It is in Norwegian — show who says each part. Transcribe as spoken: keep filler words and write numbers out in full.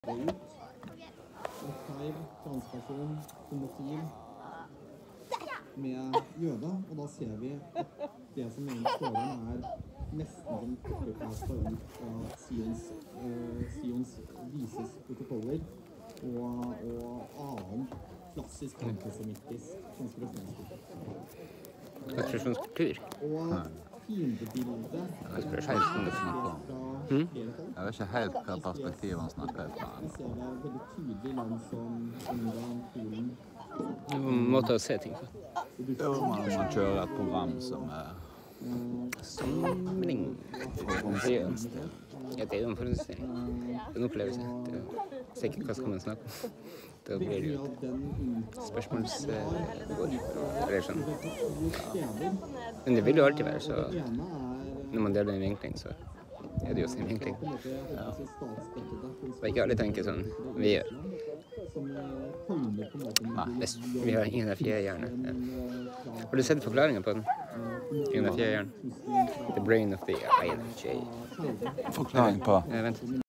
Speaker 1: Feil, transperson, homofil med jøde, og da ser vi at det som egentlig står igjen er nesten som copypasta ut fra Sions, uh, Sions vises protokoller og, og annen klassisk antisemittisk konspirasjonskultur.
Speaker 2: Konspirasjonskultur?
Speaker 1: Og fiendebildet
Speaker 2: Hmm?
Speaker 3: Jeg vet ikke helt hva perspektivet han snakker fra.
Speaker 1: Jeg ser det veldig tydelig land som Ungarn, Polen.
Speaker 2: Måte å se ting på.
Speaker 3: Det er man, man kjører et program som er
Speaker 2: Samling. Ja, det er jo en forhåndsstilling. Det er en opplevelse. Det er sikkert hva skal man snakke om. Da blir det jo spørsmålsbord. Eller sånn. Men det vil jo alltid være så. Når man deler en vinkling, så er det jo sin vinkling. Ja. Så ikke alle tenker sånn vi gjør.
Speaker 3: Nei.
Speaker 2: Vi har ingen av fjerdehjernen. Ja. Har du sett forklaringen på den? Ingen av fjerdehjernen. The brain of the I N F J.
Speaker 3: Forklaring på?
Speaker 2: Ja, vent.